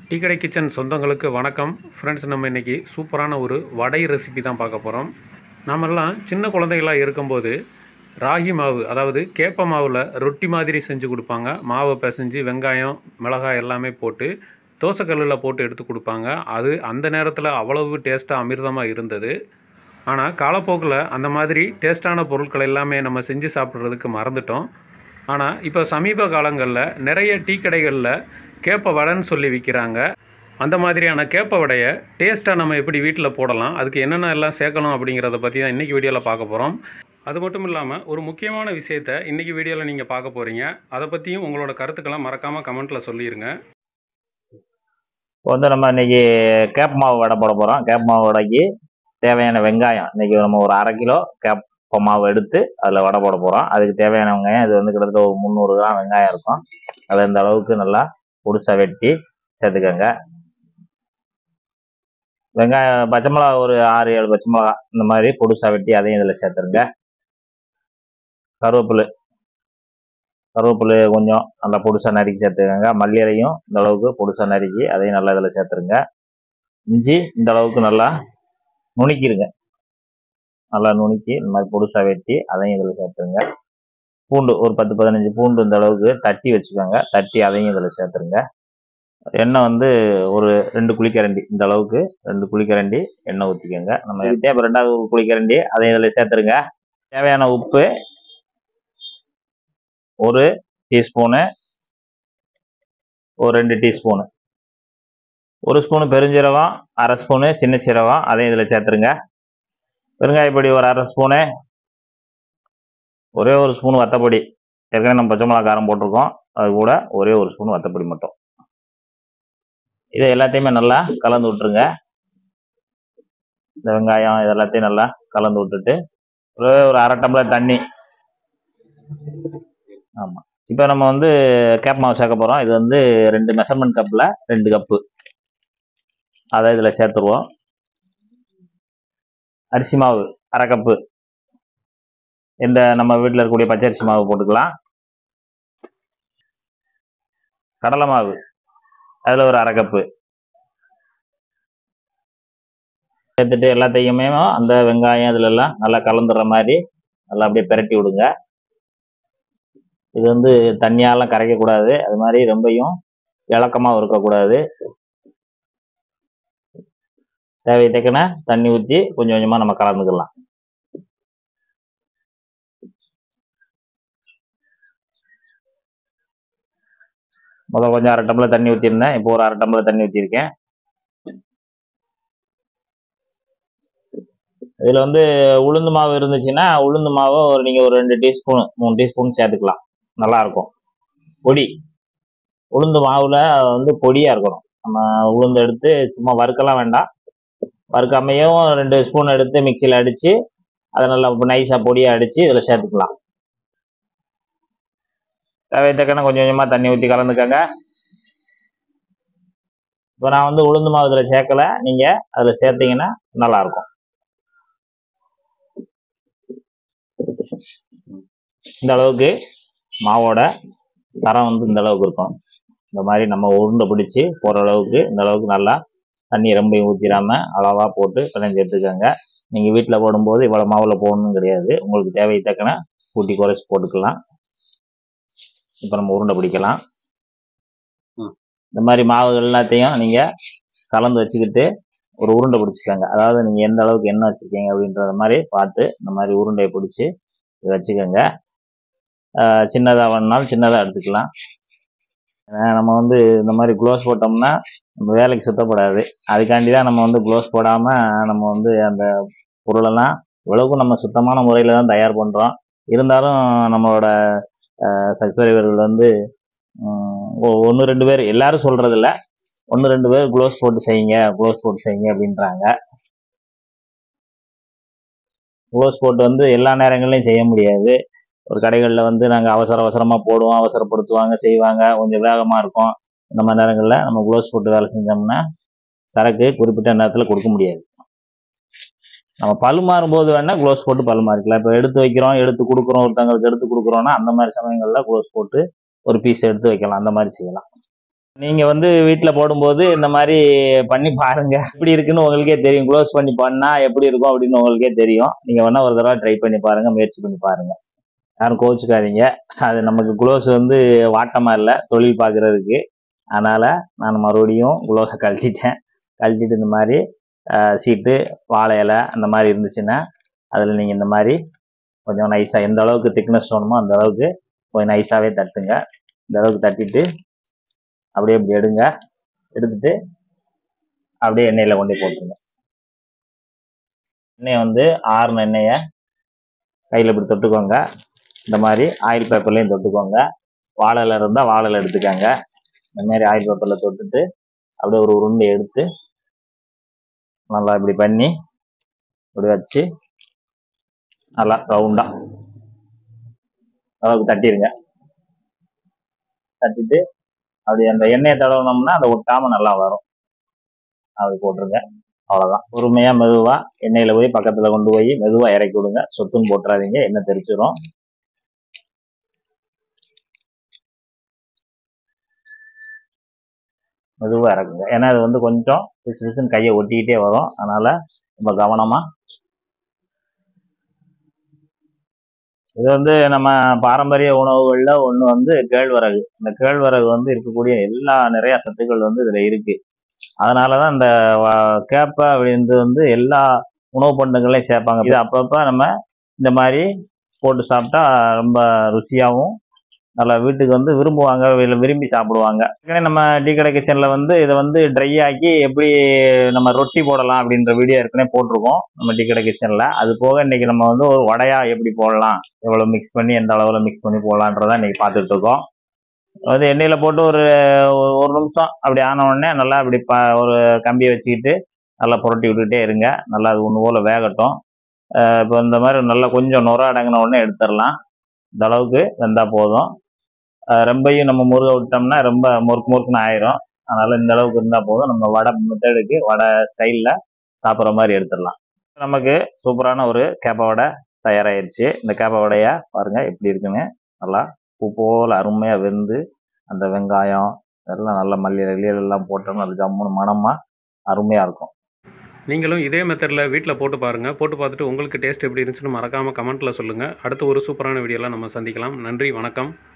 Tea கடை kitchen சொந்தங்களுக்கு வணக்கம் ஃப்ரெண்ட்ஸ். நம்ம இன்றைக்கி சூப்பரான ஒரு வடை ரெசிபி தான் பார்க்க போகிறோம். நாமெல்லாம் சின்ன குழந்தைகளாக இருக்கும்போது ராகி மாவு, அதாவது கேப்ப மாவில் ரொட்டி மாதிரி செஞ்சு கொடுப்பாங்க. மாவை பிசைஞ்சு வெங்காயம் மிளகாய் எல்லாமே போட்டு தோசைக்கல்லில் போட்டு எடுத்து கொடுப்பாங்க. அது அந்த நேரத்தில் அவ்வளவு டேஸ்ட்டாக அமிர்தமாக இருந்தது. ஆனால் காலப்போக்கில் அந்த மாதிரி டேஸ்ட்டான பொருட்கள் எல்லாமே நம்ம செஞ்சு சாப்பிட்றதுக்கு மறந்துட்டோம். ஆனால் இப்போ சமீப காலங்களில் நிறைய டீ கடைகளில் கேப்ப வடைன்னு சொல்லி விற்கிறாங்க. அந்த மாதிரியான கேப்ப வடையை டேஸ்ட்டாக நம்ம எப்படி வீட்டில் போடலாம், அதுக்கு என்னென்ன எல்லாம் சேர்க்கணும் அப்படிங்கிறத பற்றி தான் இன்றைக்கி வீடியோவில் பார்க்க போகிறோம். அது மட்டும் இல்லாமல் ஒரு முக்கியமான விஷயத்தை இன்றைக்கி வீடியோவில் நீங்கள் பார்க்க போகிறீங்க. அதை பற்றியும் உங்களோட கருத்துக்களை மறக்காமல் கமெண்ட்டில் சொல்லிடுங்க. இப்போ வந்து நம்ம இன்னைக்கு கேப்ப மாவு வடை போட போகிறோம். கேப்ப மாவு வடைக்கு தேவையான வெங்காயம், இன்னைக்கு நம்ம ஒரு 1/2 கிலோ கேப்ப மாவு எடுத்து அதில் வடை போட போகிறோம். அதுக்கு தேவையான வெங்காயம் இது வந்து கிட்டத்தட்ட ஒரு 300 கிராம் வெங்காயம் இருக்கும். அதை இந்த அளவுக்கு நல்லா பொடிசா வெட்டி சேர்த்துக்கோங்க. வெங்காயம், பச்சை மிளகா ஒரு 6-7 பச்சை மிளகா இந்த மாதிரி பொடிசா வெட்டி அதையும் இதில் சேர்த்துருங்க. கருவேப்பிலை கொஞ்சம் நல்லா பொடிசா நறுக்கி சேர்த்துக்கோங்க. மல்லி இலையும் இந்த அளவுக்கு பொடிசா நறுக்கி அதையும் நல்லா இதில் சேர்த்துருங்க. இஞ்சி இந்த அளவுக்கு நல்லா நுணுக்கிடுங்க. நல்லா நுணுக்கி இந்த மாதிரி பொடிசா வெட்டி அதையும் இதில் சேர்த்துருங்க. பூண்டு ஒரு 10-15 பூண்டு இந்த அளவுக்கு தட்டி வச்சுக்கோங்க. தட்டி அதையும் இதில் சேர்த்துருங்க. எண்ணெய் வந்து ஒரு 2 குழிக்கரண்டி இந்த அளவுக்கு 2 குழிக்கரண்டி எண்ணெய் ஊற்றிக்கோங்க. நம்ம தேவை 2வது ஒரு குழிக்கரண்டி அதையும் இதில் சேர்த்துருங்க. தேவையான உப்பு 1 டீஸ்பூனு, ஒரு 2 டீஸ்பூனு, 1 ஸ்பூனு பெருஞ்சீரகம், 1/2 ஸ்பூனு சின்ன சீரகம் அதையும் இதில் சேர்த்துருங்க. பெருங்காயப்பொடி ஒரு 1/2 ஸ்பூனு, ஒரே 1 ஸ்பூன் வத்தப்பொடி, ஏற்கனவே நம்ம பச்சை மிளகா காரம் போட்டிருக்கோம், அது கூட ஒரே 1 ஸ்பூன் வத்தப்பொடி மட்டும். இதை எல்லாத்தையுமே நல்லா கலந்து விட்டுருங்க. இந்த வெங்காயம் இது எல்லாத்தையும் நல்லா கலந்து விட்டுட்டு ஒரு 1/2 டம்ளர் தண்ணி. ஆமாம், இப்போ நம்ம வந்து கேப்ப மாவு சேர்க்க போகிறோம். இது வந்து 2 மெஷர்மெண்ட் கப்பில் 2 கப்பு அதை இதில் சேர்த்துருவோம். அரிசி மாவு 1/2 கப்பு, இந்த நம்ம வீட்டில் இருக்கக்கூடிய பச்சரிசி மாவு போட்டுக்கலாம். கடலை மாவு அதில் ஒரு 1/2 கப்பு சேர்த்துட்டு எல்லாத்தையுமே அந்த வெங்காயம் இதுலெல்லாம் நல்லா கலந்துடுற மாதிரி நல்லா அப்படியே பிரட்டி விடுங்க. இது வந்து தண்ணியாலாம் கரைக்கக்கூடாது, அது மாதிரி ரொம்பையும் இலக்கமாக இருக்கக்கூடாது. தேவை தக்கன தண்ணி ஊற்றி கொஞ்சம் கொஞ்சமாக நம்ம கலந்துக்கலாம். முதல்ல கொஞ்சம் 1/2 டம்ளர் தண்ணி ஊற்றிருந்தேன், இப்போ ஒரு 1/2 டம்ளர் தண்ணி ஊற்றிருக்கேன். இதில் வந்து உளுந்து மாவு இருந்துச்சுன்னா உளுந்து மாவு நீங்கள் ஒரு 2 டீஸ்பூனு 3 டீஸ்பூன் சேர்த்துக்கலாம், நல்லாயிருக்கும். பொடி உளுந்து மாவில் வந்து பொடியாக இருக்கணும். நம்ம உளுந்து எடுத்து சும்மா வறுக்கலாம் வேண்டாம், வறுக்காமையும் 2 ஸ்பூன் எடுத்து மிக்சியில் அடித்து அதை நல்லா நைஸாக பொடியாக அடித்து இதில் சேர்த்துக்கலாம். தேவை தக்கன கொஞ்சம் கொஞ்சமாக தண்ணி ஊற்றி கலந்துக்கங்க. இப்போ நான் வந்து உளுந்து மாவு இதில் சேர்க்கலை, நீங்கள் அதில் சேர்த்தீங்கன்னா நல்லாயிருக்கும். இந்த அளவுக்கு மாவோட தரம் வந்து இந்த அளவுக்கு இருக்கும். இந்த மாதிரி நம்ம உருண்டை பிடிச்சி போகிற அளவுக்கு இந்த அளவுக்கு நல்லா தண்ணி ரொம்ப ஊற்றிடாமல் அளவாக போட்டு பிணைஞ்சு எடுத்துக்கோங்க. நீங்கள் வீட்டில் போடும்போது இவ்வளோ மாவில் போடணும் கிடையாது, உங்களுக்கு தேவை தக்கன கூட்டி குறைச்சி போட்டுக்கலாம். இப்போ நம்ம உருண்டை பிடிக்கலாம். இந்த மாதிரி மாவுகள் எல்லாத்தையும் நீங்கள் கலந்து வச்சுக்கிட்டு ஒரு உருண்டை பிடிச்சிக்கோங்க. அதாவது நீங்கள் எந்த அளவுக்கு எண்ணெய் வச்சுருக்கீங்க அப்படின்றத மாதிரி பார்த்து இந்த மாதிரி உருண்டையை பிடிச்சி வச்சுக்கோங்க. சின்னதாக வேணுனாலும் சின்னதாக எடுத்துக்கலாம். நம்ம வந்து இந்த மாதிரி க்ளோஸ் போட்டோம்னா நம்ம வேலைக்கு சுத்தப்படாது. அதுக்காண்டி தான் நம்ம வந்து க்ளோஸ் போடாமல் நம்ம வந்து அந்த பொருளெல்லாம் இவ்வளவுக்கும் நம்ம சுத்தமான முறையில் தான் தயார் பண்ணுறோம். இருந்தாலும் நம்மளோட சப்ஸ்கிரைபர்கள் வந்து 1-2 பேர், எல்லாரும் சொல்கிறதில்ல, 1-2 பேர் க்ளோஸ் போட்டு செய்யுங்க அப்படின்றாங்க. க்ளோஸ் போட்டு வந்து எல்லா நேரங்கள்லையும் செய்ய முடியாது. ஒரு கடைகளில் வந்து நாங்கள் அவசரமாக போடுவோம், அவசரப்படுத்துவாங்க, செய்வாங்க, கொஞ்சம் வேகமாக இருக்கும். இந்த மாதிரி நேரங்களில் நம்ம க்ளோஸ் போட்டு வேலை செஞ்சோம்னா சரக்கு குறிப்பிட்ட நேரத்தில் கொடுக்க முடியாது. நம்ம பழுமாறும் போது வேணால் க்ளோஸ் போட்டு பழுமாறிக்கலாம். இப்போ எடுத்து வைக்கிறோம், எடுத்து கொடுக்குறோம், ஒருத்தவங்களுக்கு எடுத்து கொடுக்குறோன்னா அந்த மாதிரி சமயங்களில் க்ளோஸ் போட்டு ஒரு பீஸ் எடுத்து வைக்கலாம், அந்த மாதிரி செய்யலாம். நீங்கள் வந்து வீட்டில் போடும்போது இந்த மாதிரி பண்ணி பாருங்க, எப்படி இருக்குன்னு உங்களுக்கே தெரியும். க்ளோஸ் பண்ணி பண்ணால் எப்படி இருக்கும் அப்படின்னு உங்களுக்கே தெரியும். நீங்கள் வேணா ஒரு தடவை ட்ரை பண்ணி பாருங்கள், முயற்சி பண்ணி பாருங்கள். யாரும் கோவிச்சுக்காதீங்க. அது நமக்கு க்ளோஸ் வந்து வாட்டமாக இல்லை, தொழில் பார்க்குறதுக்கு. அதனால் நான் மறுபடியும் க்ளோஸை கழட்டிட்டு இந்த மாதிரி சீட்டு, வாழை இலை அந்த மாதிரி இருந்துச்சுன்னா அதில் நீங்கள் இந்த மாதிரி கொஞ்சம் நைஸாக எந்த அளவுக்கு திக்னஸ் வேணுமோ அந்த அளவுக்கு கொஞ்சம் நைஸாகவே தட்டுங்க. இந்த அளவுக்கு தட்டிட்டு அப்படியே இப்படி எடுத்துட்டு அப்படியே எண்ணெயில் கொண்டு போட்டுருங்க. எண்ணெயை வந்து ஆறுன எண்ணெயை கையில் இப்படி தொட்டுக்கோங்க. இந்த மாதிரி ஆயில் பேப்பர்லேயும் தொட்டுக்கோங்க. வாழை இலை இருந்தால் வாழை இலை எடுத்துக்கோங்க. இந்த மாதிரி ஆயில் பேப்பரில் தொட்டுட்டு அப்படியே ஒரு உருண்டை எடுத்து நல்லா இப்படி பண்ணி இப்படி வச்சு நல்லா ரவுண்டாக அளவுக்கு தட்டிடுங்க. தட்டிட்டு அப்படி அந்த எண்ணெயை தடவினோம்னா அதை ஒட்டாமல் நல்லா வரும். அப்படி போட்டுருங்க. அவ்வளோதான். பொறுமையாக மெதுவாக எண்ணெயில் போய் பக்கத்தில் கொண்டு போய் மெதுவாக இறக்கி விடுங்க. சொத்துன்னு போட்டுறாதீங்க, எண்ணெய் தெரிச்சிடும். மெதுவாக இறக்குங்க. ஏன்னா அது வந்து கொஞ்சம் பிசு பிசுன்னு கையை ஒட்டிக்கிட்டே வரும். அதனால் ரொம்ப கவனமாக. இது வந்து நம்ம பாரம்பரிய உணவுகளில் ஒன்று வந்து கேழ்வரகு. இந்த கேழ்வரகு வந்து இருக்கக்கூடிய நிறைய சத்துக்கள் வந்து இதில் இருக்குது. அதனால தான் இந்த கேப்பை அப்படின்றது வந்து எல்லா உணவு பண்டங்களையும் சேர்ப்பாங்க. இது அப்பப்போ நம்ம இந்த மாதிரி போட்டு சாப்பிட்டா ரொம்ப ருசியாகவும் நல்லா வீட்டுக்கு வந்து விரும்புவாங்க, விரும்பி சாப்பிடுவாங்க. ஏற்கனவே நம்ம டீ கடை கிச்சனில் வந்து இதை வந்து ட்ரை ஆக்கி எப்படி நம்ம ரொட்டி போடலாம் அப்படின்ற வீடியோ ஏற்கனவே போட்டிருக்கோம் நம்ம டீ கடை கிச்சனில். அது போக இன்றைக்கி நம்ம வந்து ஒரு வடையா எப்படி போடலாம், எவ்வளோ மிக்ஸ் பண்ணி எந்த அளவில் மிக்ஸ் பண்ணி போடலான்றதான் இன்றைக்கி பார்த்துட்டு இருக்கோம். வந்து எண்ணெயில் போட்டு ஒரு நிமிஷம் அப்படி ஆன உடனே நல்லா அப்படி ஒரு கம்பியை வச்சுக்கிட்டு நல்லா புரட்டி விட்டுக்கிட்டே இருங்க. நல்லா அது ஒன்று போல் வேகட்டும். இப்போ இந்த மாதிரி நல்லா கொஞ்சம் நுர அடங்கின உடனே எடுத்துடலாம். இந்த அளவுக்கு வெந்தால் போதும். ரொம்பையும் நம்ம முருக விட்டோம்னா ரொம்ப முறுக்குன்னு ஆயிரும். அதனால் இந்த அளவுக்கு இருந்தால் போதும். நம்ம வடை மெத்தடுக்கு வடை ஸ்டைலில் சாப்பிட்ற மாதிரி எடுத்துடலாம். நமக்கு சூப்பரான ஒரு கேப்பை வடை தயாராகிடுச்சு. இந்த கேப்பை வடையை பாருங்கள் எப்படி இருக்குன்னு. நல்லா பூ போல் அருமையாக வெந்து அந்த வெங்காயம் எல்லாம் நல்லா மல்லி எல்லாம் போட்டோம்னா அது ஜம்முன்னு மணமாக அருமையாக இருக்கும். நீங்களும் இதே மெத்தடில் வீட்டில் போட்டு பாருங்கள். போட்டு பார்த்துட்டு உங்களுக்கு டேஸ்ட் எப்படி இருந்துச்சுன்னு மறக்காமல் கமெண்ட்டில் சொல்லுங்கள். அடுத்து ஒரு சூப்பரான வீடியோலாம் நம்ம சந்திக்கலாம். நன்றி, வணக்கம்.